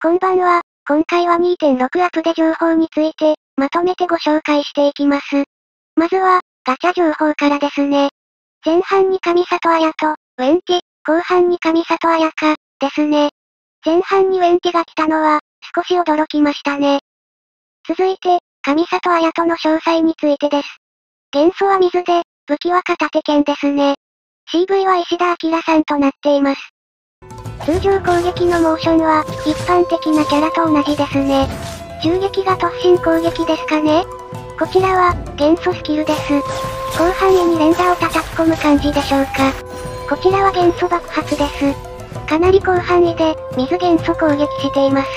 こんばんは。今回は 2.6 アップデ情報について、まとめてご紹介していきます。まずは、ガチャ情報からですね。前半に上里彩と、ウェンティ、後半に上里彩香、ですね。前半にウェンティが来たのは、少し驚きましたね。続いて、上里彩との詳細についてです。元素は水で、武器は片手剣ですね。CV は石田明さんとなっています。通常攻撃のモーションは、一般的なキャラと同じですね。銃撃が突進攻撃ですかね。こちらは、元素スキルです。広範囲に連打を叩き込む感じでしょうか。こちらは元素爆発です。かなり広範囲で、水元素攻撃しています。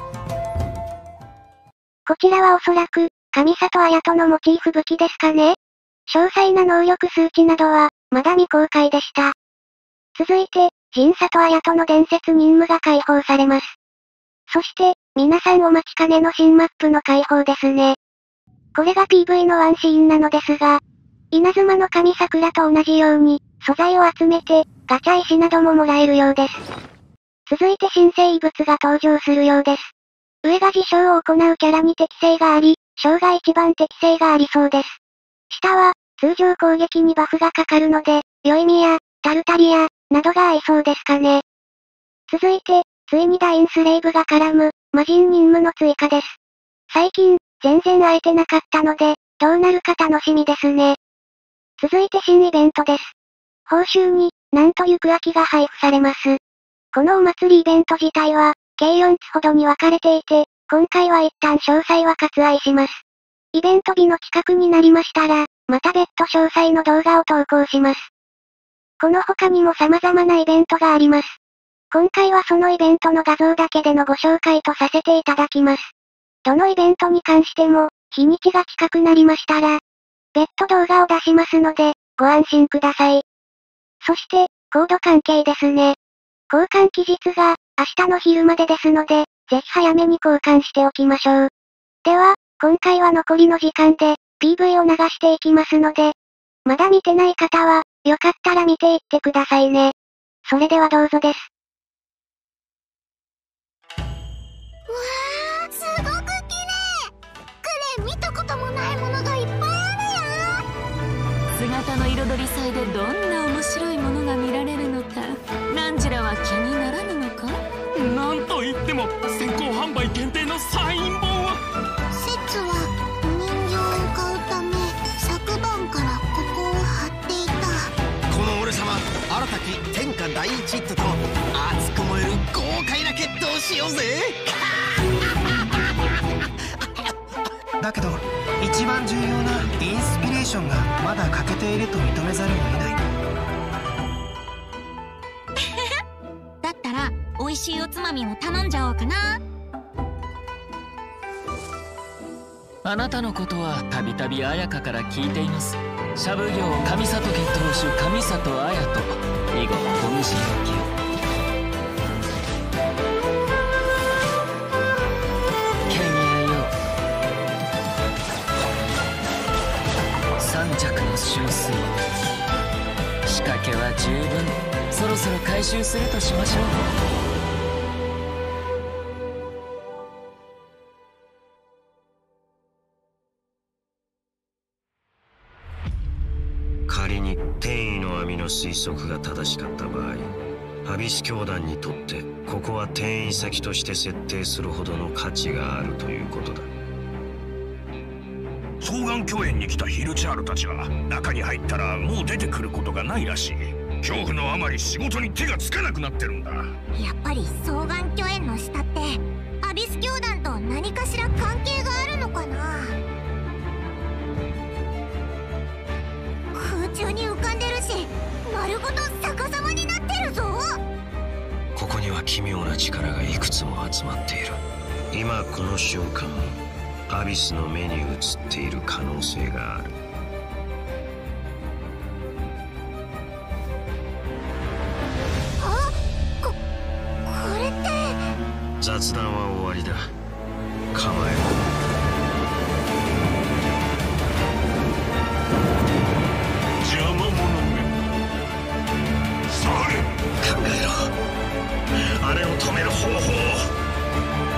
こちらはおそらく、上里彩とのモチーフ武器ですかね。詳細な能力数値などは、まだ未公開でした。続いて、陣里彩との伝説任務が解放されます。そして、皆さんお待ちかねの新マップの解放ですね。これが PV のワンシーンなのですが、稲妻の神桜と同じように、素材を集めて、ガチャ石などももらえるようです。続いて新生物が登場するようです。上が自称を行うキャラに適性があり、小が一番適性がありそうです。下は、通常攻撃にバフがかかるので、ヨイミや、タルタリア、などが合いそうですかね。続いて、ついにダインスレイブが絡む、魔人任務の追加です。最近、全然会えてなかったので、どうなるか楽しみですね。続いて新イベントです。報酬に、なんと行く秋が配布されます。このお祭りイベント自体は、計4つほどに分かれていて、今回は一旦詳細は割愛します。イベント日の近くになりましたら、また別途詳細の動画を投稿します。この他にも様々なイベントがあります。今回はそのイベントの画像だけでのご紹介とさせていただきます。どのイベントに関しても、日にちが近くなりましたら、別途動画を出しますので、ご安心ください。そして、コード関係ですね。交換期日が、明日の昼までですので、ぜひ早めに交換しておきましょう。では、今回は残りの時間で、PV を流していきますので、まだ見てない方は、よかったら見ていってくださいね。それではどうぞです。 わー、すごく綺麗。これ見たこともないものがいっぱいあるよ。 姿の彩り祭でどんな面白いものが見られるのか、ランジュラは気にならぬのか。 なんといっても先行販売限定のサイン本は。 説は人形を買うため昨晩からここを張っていた。 この俺様、新たき天下第一ヒットと熱く燃える豪快な決闘をしようぜ。 だけど一番重要なインスピレーションがまだ欠けていると認めざるを得ない。 だったら美味しいおつまみを頼んじゃおうかな。 あなたのことはたびたび綾香から聞いています。シャブ業上里家当主上里綾と以後ご無事おきを。犬猿よ、三尺の終水。仕掛けは十分、そろそろ回収するとしましょう。 仮に天意の網の推測が正しかった場合、アビス教団にとってここは転移先として設定するほどの価値があるということだ。 双眼鏡園に来たヒルチャールたちは中に入ったらもう出てくることがないらしい。恐怖のあまり仕事に手がつかなくなってるんだ。 やっぱり双眼鏡園の下ってアビス教団と何かしら関係があるのかな。空中に浮かんでるし、丸ごと逆さまになってるぞ。 ここには奇妙な力がいくつも集まっている。今この瞬間、アビスの目に映っている可能性がある。 これって雑談は終わりだ。構えろ。 邪魔者め。され。 考えろ。あれを止める方法を。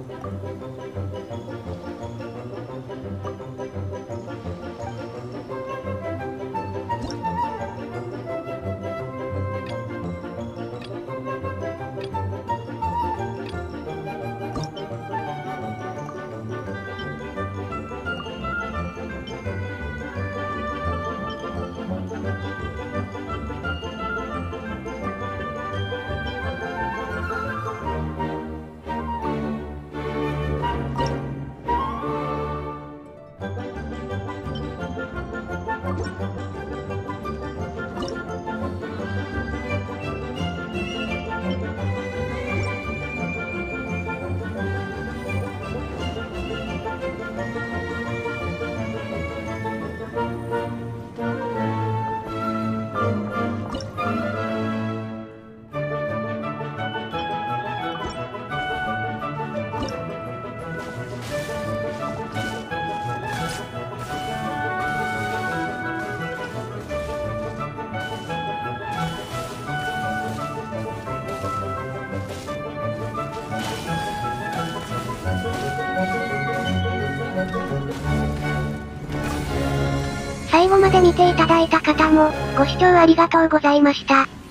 最後まで見ていただいた方も、ご視聴ありがとうございました。